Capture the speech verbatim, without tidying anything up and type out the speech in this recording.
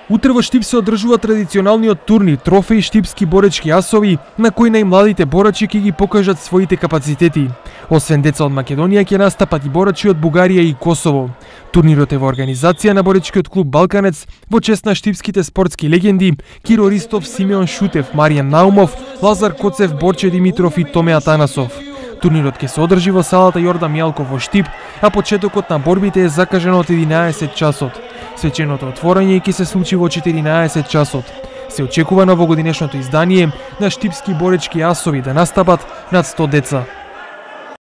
Утре во Штип се одржува традиционалниот турнир Трофеј Штипски боречки асови, на кој најмладите борачи ќе ги покажат своите капацитети. Освен деца од Македонија ќе настапат и борачи од Бугарија и Косово. Турнирот е во организација на боречкиот клуб Балканец во чест на штипските спортски легенди Киро Ристов, Симеон Шутев, Маријан Наумов, Лазар Коцев, Борче Димитров и Томе Атанасов. Турнирот ќе се одржи во салата Јордан Мијалков во Штип, а почетокот на борбите е закажан од единаесет часот. Свеченото отворање ќе се случи во четиринаесет часот. Се очекува новогодинешното издание на Штипски боречки асови да настапат над сто деца.